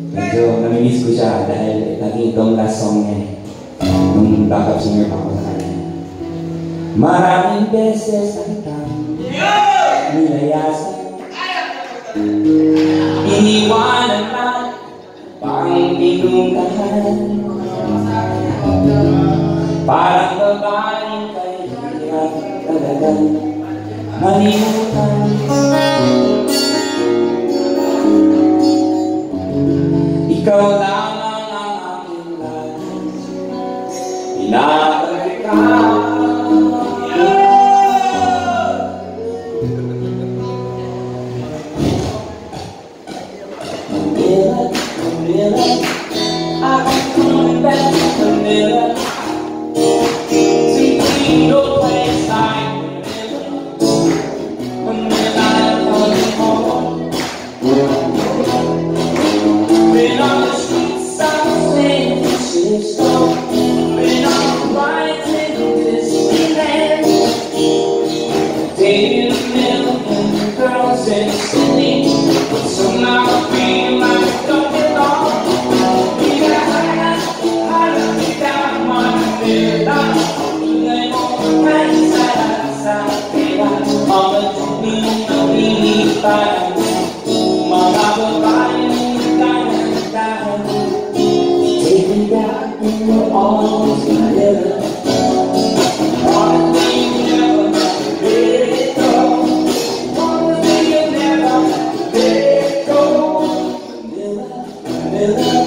Medyo namimiss ko siya dahil naging itong last song niya nung backup singer pa ako sa kanya. Maraming beses na kitang nilayasan, iniwanan lang pang pinungkahan. Parang babaeng kay hirap talagang malimutan. Ikaw lamang ang aking lahat, pinabalik ka. Manila, I'm coming back to Manila. See no place like Manila. Manila, I'm coming home. Been on the streets of San Francisco, been on the rides in Disneyland, dated a million girls in the city, but somehow I feel like I don't belong. We got high down Manila, feeling all the nights outside Manila, on the dreaming of me fire, mga babae. Take me back in your arms, Manila. One thing you never let it go. One thing you never let it go. Manila, Manila.